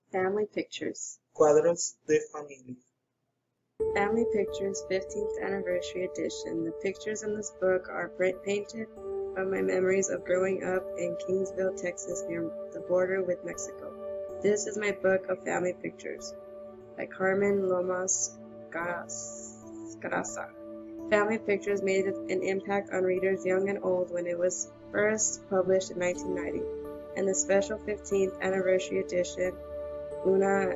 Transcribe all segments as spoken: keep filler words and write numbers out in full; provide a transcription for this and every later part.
Family Pictures. Cuadros de familia. Family Pictures fifteenth Anniversary Edition. The pictures in this book are painted by my memories of growing up in Kingsville, Texas, near the border with Mexico. This is my book of family pictures by Carmen Lomas Garza. Family Pictures made an impact on readers young and old when it was first published in nineteen ninety. In the special fifteenth Anniversary Edition, Una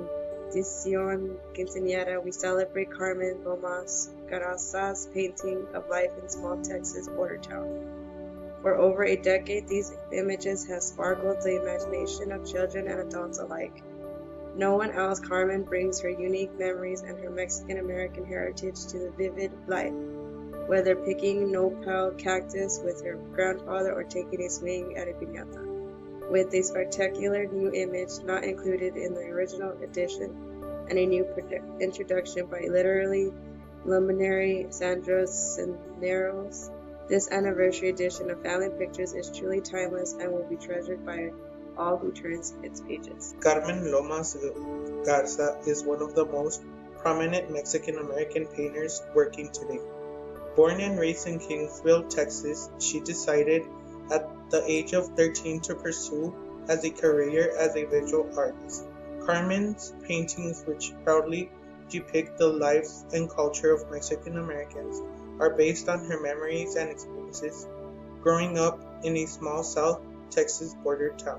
Edición Quinceañera, we celebrate Carmen Lomas Garza's painting of life in small Texas border town. For over a decade, these images have sparkled the imagination of children and adults alike. No one else, Carmen brings her unique memories and her Mexican-American heritage to the vivid light, whether picking nopal cactus with her grandfather or taking a swing at a piñata, with a spectacular new image not included in the original edition and a new introduction by literary luminary Sandra Cisneros. This anniversary edition of Family Pictures is truly timeless and will be treasured by all who turns its pages. Carmen Lomas Garza is one of the most prominent Mexican-American painters working today. Born and raised in Kingsville, Texas, she decided at the age of thirteen to pursue as a career as a visual artist. Carmen's paintings, which proudly depict the lives and culture of Mexican Americans, are based on her memories and experiences growing up in a small South Texas border town.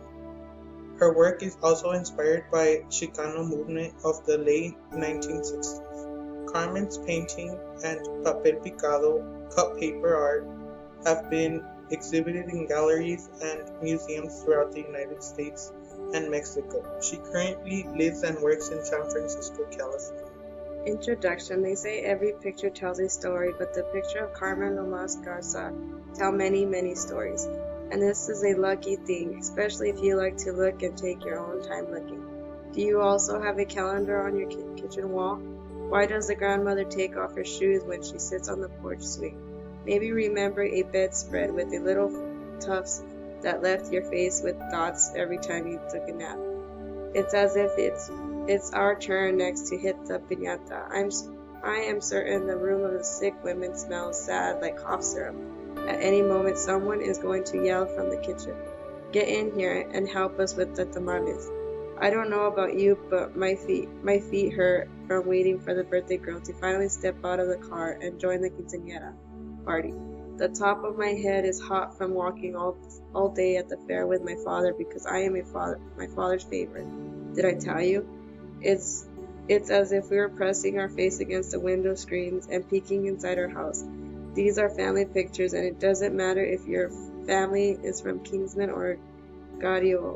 Her work is also inspired by Chicano movement of the late nineteen sixties. Carmen's painting and papel picado, cut paper art, have been exhibited in galleries and museums throughout the United States and Mexico. She currently lives and works in San Francisco, California. Introduction. They say every picture tells a story, but the picture of Carmen Lomas Garza tell many, many stories. And this is a lucky thing, especially if you like to look and take your own time looking. Do you also have a calendar on your ki- kitchen wall? Why does the grandmother take off her shoes when she sits on the porch swing? Maybe remember a bedspread with a little tufts that left your face with dots every time you took a nap. It's as if it's it's our turn next to hit the piñata. I'm I am certain the room of the sick women smells sad like cough syrup. At any moment, someone is going to yell from the kitchen, "Get in here and help us with the tamales." I don't know about you, but my feet, my feet hurt from waiting for the birthday girl to finally step out of the car and join the quinceañera party. The top of my head is hot from walking all all day at the fair with my father because I am a father, my father's favorite. Did I tell you? It's it's as if we were pressing our face against the window screens and peeking inside our house. These are family pictures, and it doesn't matter if your family is from Kingsman or Gario,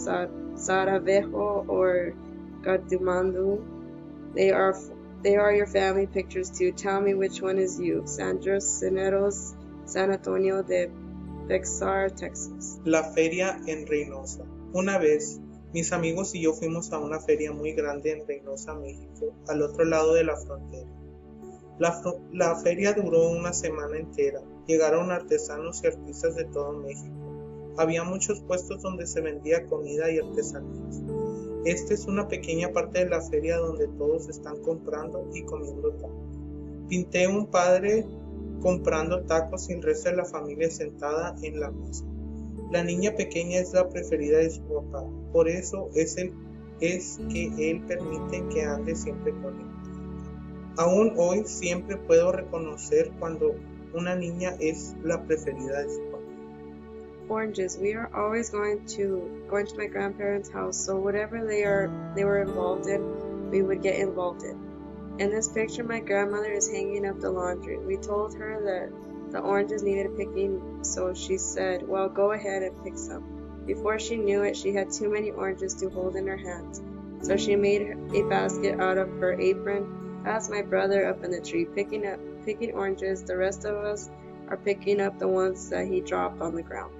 Saravejo or Gatimandu. They are they are your family pictures too. Tell me which one is you. Sandra Cisneros, San Antonio de Bexar, Texas. La feria en Reynosa. Una vez, mis amigos y yo fuimos a una feria muy grande en Reynosa, México, al otro lado de la frontera. La, la feria duró una semana entera. Llegaron artesanos y artistas de todo México. Había muchos puestos donde se vendía comida y artesanías. Esta es una pequeña parte de la feria donde todos están comprando y comiendo tacos. Pinté un padre comprando tacos y el resto de la familia sentada en la mesa. La niña pequeña es la preferida de su papá, por eso es, el, es que él permite que ande siempre con él. Aún hoy siempre puedo reconocer cuando una niña es la preferida de su papá. Oranges. We are always going to going to my grandparents' house, so whatever they are they were involved in, we would get involved in. In this picture, my grandmother is hanging up the laundry. We told her that the oranges needed picking, so she said, "Well, go ahead and pick some." Before she knew it, she had too many oranges to hold in her hands, so she made a basket out of her apron. That's my brother up in the tree picking up picking oranges. The rest of us are picking up the ones that he dropped on the ground.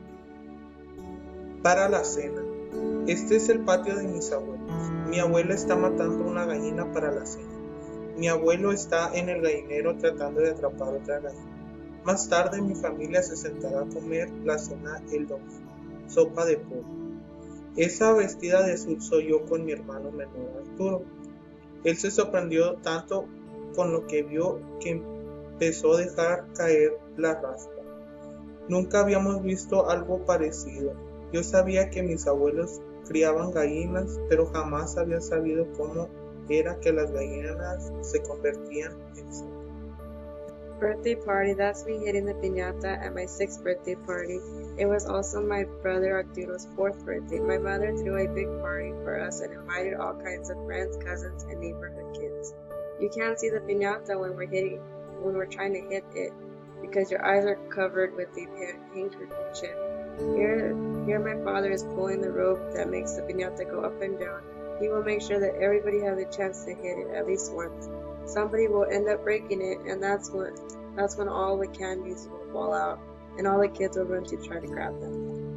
Para la cena. Este es el patio de mis abuelos. Mi abuela está matando una gallina para la cena. Mi abuelo está en el gallinero tratando de atrapar otra gallina. Más tarde mi familia se sentará a comer la cena el domingo. Sopa de pollo. Esa vestida de azul soy yo con mi hermano menor Arturo. Él se sorprendió tanto con lo que vio que empezó a dejar caer la raspa. Nunca habíamos visto algo parecido. Yo sabía que mis abuelos criaban gallinas, pero jamás había sabido cómo era que las gallinas se convertían en cerdo. Birthday party, that's me hitting the piñata at my sixth birthday party. It was also my brother Arturo's fourth birthday. My mother threw a big party for us and invited all kinds of friends, cousins, and neighborhood kids. You can't see the piñata when we're hitting, when we're trying to hit it, because your eyes are covered with a handkerchief. Here, here my father is pulling the rope that makes the piñata go up and down. He will make sure that everybody has a chance to hit it at least once. Somebody will end up breaking it, and that's when that's when all the candies will fall out, and all the kids will run to try to grab them.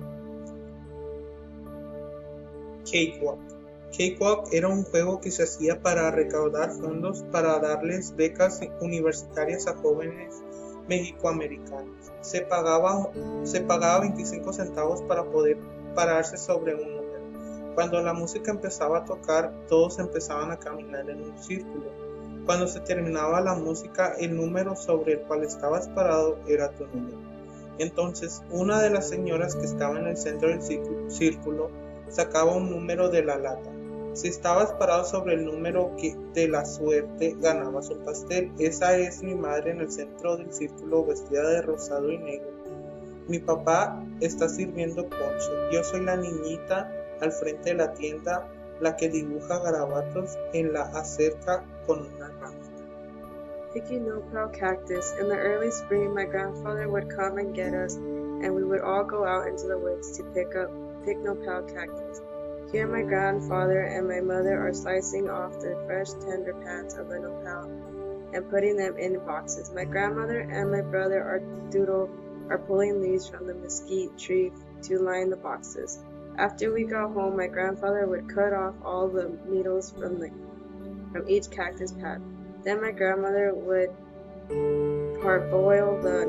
Cakewalk. Cakewalk era un juego que se hacía para recaudar fondos para darles becas universitarias a jóvenes mexicoamericanos. Se pagaba, se pagaba veinticinco centavos para poder pararse sobre un número. Cuando la música empezaba a tocar, todos empezaban a caminar en un círculo. Cuando se terminaba la música, el número sobre el cual estabas parado era tu número. Entonces, una de las señoras que estaba en el centro del círculo sacaba un número de la lata. Si estabas parado sobre el número que de la suerte, ganabas un pastel. Esa es mi madre en el centro del círculo, vestida de rosado y negro. Mi papá está sirviendo ponche. Yo soy la niñita al frente de la tienda, la que dibuja garabatos en la acera con una ramita. Picking nopal cactus. In the early spring, my grandfather would come and get us, and we would all go out into the woods to pick up pick nopal cactus. Here my grandfather and my mother are slicing off the fresh tender pads of the nopal and putting them in boxes. My grandmother and my brother Arturo are pulling leaves from the mesquite tree to line the boxes. After we got home, my grandfather would cut off all the needles from the from each cactus pad. Then my grandmother would parboil the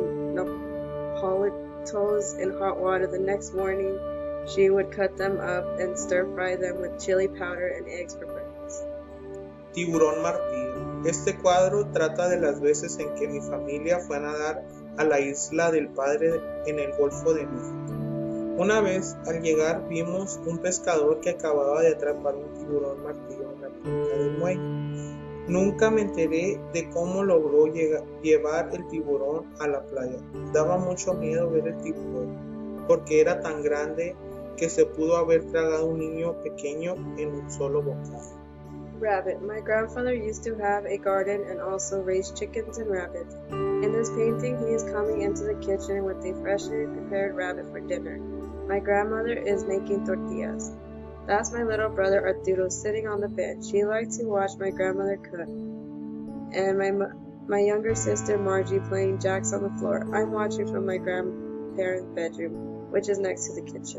nopalitos in hot water. The next morning, she would cut them up and stir-fry them with chili powder and eggs for breakfast. Tiburón martillo. Este cuadro trata de las veces en que mi familia fue a nadar a la isla del Padre en el Golfo de México. Una vez, al llegar, vimos un pescador que acababa de atrapar un tiburón martillo en la punta del muelle. Nunca me enteré de cómo logró llegar, llevar el tiburón a la playa. Daba mucho miedo ver el tiburón, porque era tan grande que se pudo haber tragado un niño pequeño en un solo bocado. Rabbit. My grandfather used to have a garden and also raised chickens and rabbits. In this painting, he is coming into the kitchen with a freshly prepared rabbit for dinner. My grandmother is making tortillas. That's my little brother Arturo sitting on the bench. He liked to watch my grandmother cook. And my my younger sister Margie playing jacks on the floor. I'm watching from my grandparents' bedroom, which is next to the kitchen.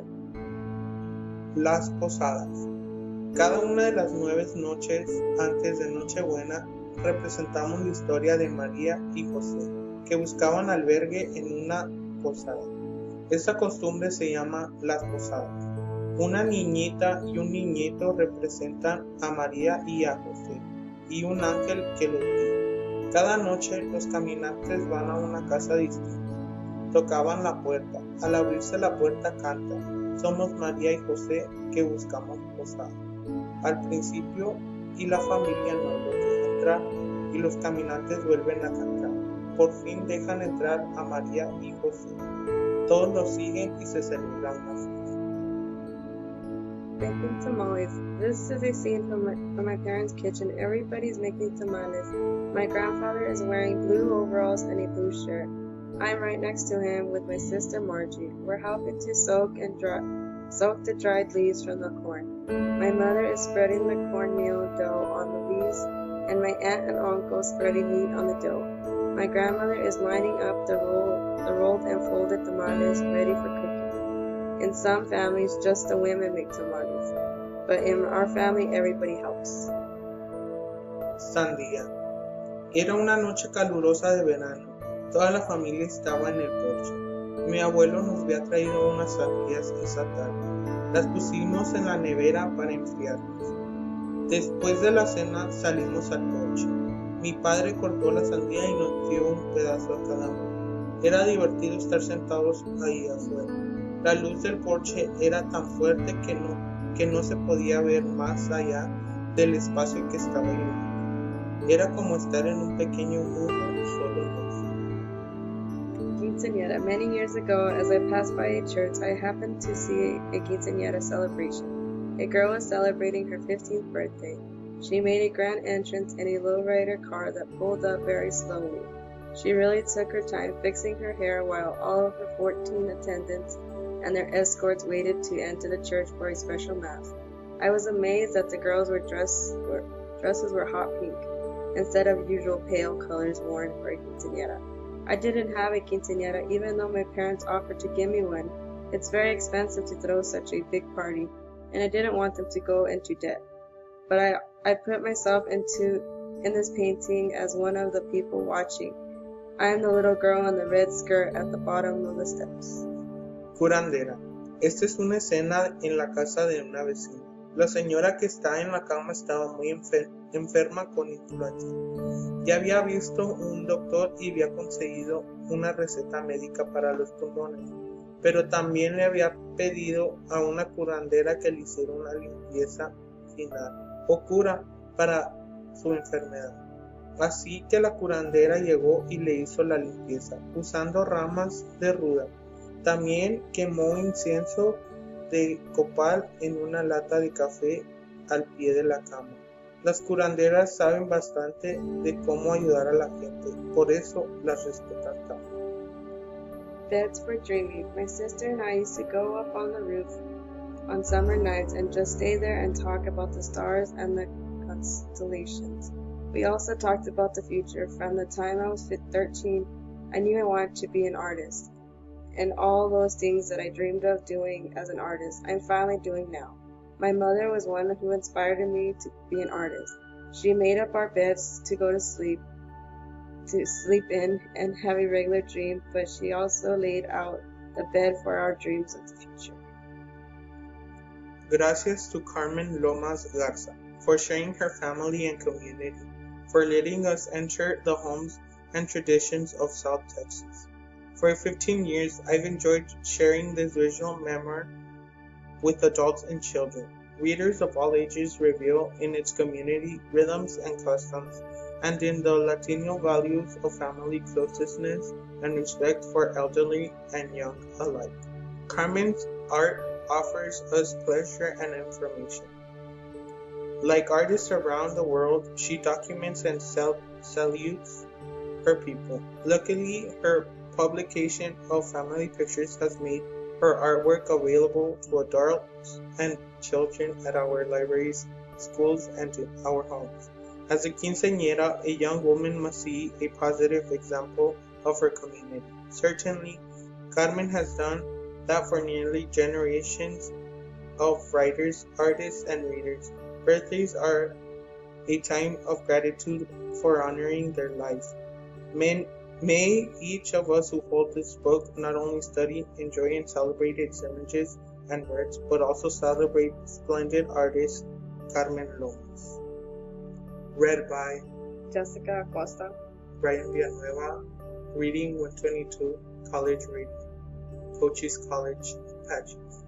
Las posadas. Cada una de las nueve noches antes de Nochebuena representamos la historia de María y José, que buscaban albergue en una posada. Esta costumbre se llama las posadas. Una niñita y un niñito representan a María y a José, y un ángel que los guía. Cada noche los caminantes van a una casa distinta. Tocaban la puerta. Al abrirse la puerta cantan. Somos María y José que buscamos posada. Al principio, y la familia no los deja entrar, y los caminantes vuelven a cantar. Por fin dejan entrar a María y José. Todos los siguen y se celebra una fiesta. Making tamales. This is a scene from my, from my parents' kitchen. Everybody's making tamales. My grandfather is wearing blue overalls and a blue shirt. I'm right next to him with my sister Margie. We're helping to soak and dry, soak the dried leaves from the corn. My mother is spreading the cornmeal dough on the leaves, and my aunt and uncle spreading meat on the dough. My grandmother is lining up the, roll, the rolled and folded tamales ready for cooking. In some families, just the women make tamales, but in our family, everybody helps. Sandía. Era una noche calurosa de verano. Toda la familia estaba en el porche. Mi abuelo nos había traído unas sandías esa tarde. Las pusimos en la nevera para enfriarlas. Después de la cena salimos al porche. Mi padre cortó la sandía y nos dio un pedazo a cada uno. Era divertido estar sentados ahí afuera. La luz del porche era tan fuerte que no, que no se podía ver más allá del espacio que estaba iluminado. Era como estar en un pequeño mundo solo luz. Quinceañera. Many years ago, as I passed by a church, I happened to see a quinceañera celebration. A girl was celebrating her fifteenth birthday. She made a grand entrance in a lowrider car that pulled up very slowly. She really took her time fixing her hair while all of her fourteen attendants and their escorts waited to enter the church for a special mass. I was amazed that the girls were dressed were, dresses were hot pink, instead of usual pale colors worn for a quinceañera. I didn't have a quinceañera even though my parents offered to give me one. It's very expensive to throw such a big party, and I didn't want them to go into debt. But I, I put myself into in this painting as one of the people watching. I am the little girl in the red skirt at the bottom of the steps. Curandera. Esta es una escena en la casa de una vecina. La señora que está en la cama estaba muy enfer enferma con influenza. Ya había visto un doctor y había conseguido una receta médica para los pulmones, pero también le había pedido a una curandera que le hiciera una limpieza final o cura para su enfermedad. Así que la curandera llegó y le hizo la limpieza usando ramas de ruda. También quemó incienso de copal en una lata de café al pie de la cama. Las curanderas saben bastante de cómo ayudar a la gente, por eso las respetan tanto. Beds for dreaming. My sister and I used to go up on the roof on summer nights and just stay there and talk about the stars and the constellations. We also talked about the future. From the time I was thirteen, I knew I wanted to be an artist, and all those things that I dreamed of doing as an artist, I'm finally doing now. My mother was one who inspired me to be an artist. She made up our beds to go to sleep, to sleep in and have a regular dream, but she also laid out the bed for our dreams of the future. Gracias to Carmen Lomas Garza for sharing her family and community, for letting us enter the homes and traditions of South Texas. For fifteen years, I've enjoyed sharing this visual memoir with adults and children. Readers of all ages reveal in its community rhythms and customs, and in the Latino values of family closeness and respect for elderly and young alike. Carmen's art offers us pleasure and information. Like artists around the world, she documents and sal salutes her people. Luckily, her publication of family pictures has made her artwork available to adults and children at our libraries, schools, and in our homes. As a quinceañera, a young woman must see a positive example of her community. Certainly, Carmen has done that for nearly generations of writers, artists, and readers. Birthdays are a time of gratitude for honoring their life. Men May each of us who hold this book not only study, enjoy, and celebrate its images and words, but also celebrate splendid artist Carmen Lomas. Read by Jessica Acosta. Brian Villanueva. Reading one twenty-two, College Reading. Cochise College Pageant.